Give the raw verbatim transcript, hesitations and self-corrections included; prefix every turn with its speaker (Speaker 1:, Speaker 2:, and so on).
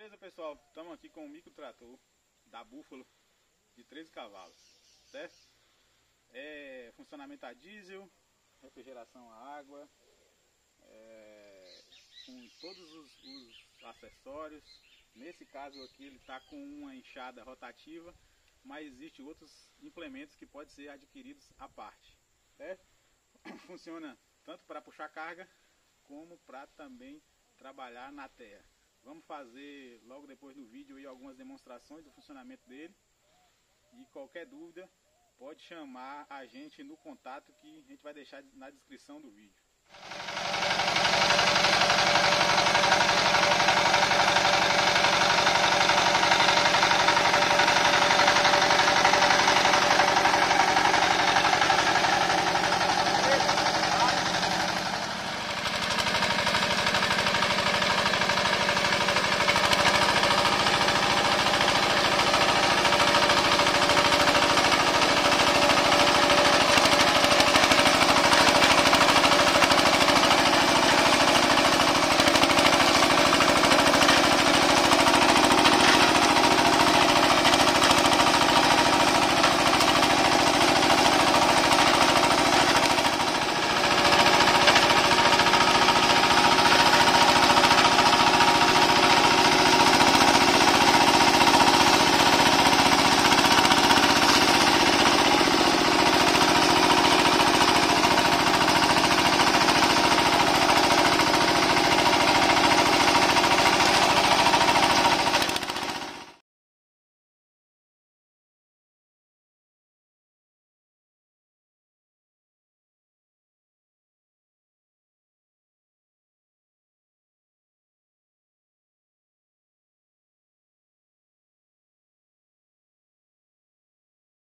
Speaker 1: Beleza, pessoal? Estamos aqui com o microtrator da Buffalo de treze cavalos, certo? É funcionamento a diesel, refrigeração a água, é, com todos os, os acessórios. Nesse caso aqui ele está com uma enxada rotativa, mas existem outros implementos que podem ser adquiridos à parte, certo? Funciona tanto para puxar carga como para também trabalhar na terra. Vamos fazer logo depois do vídeo aí algumas demonstrações do funcionamento dele. E qualquer dúvida pode chamar a gente no contato que a gente vai deixar na descrição do vídeo.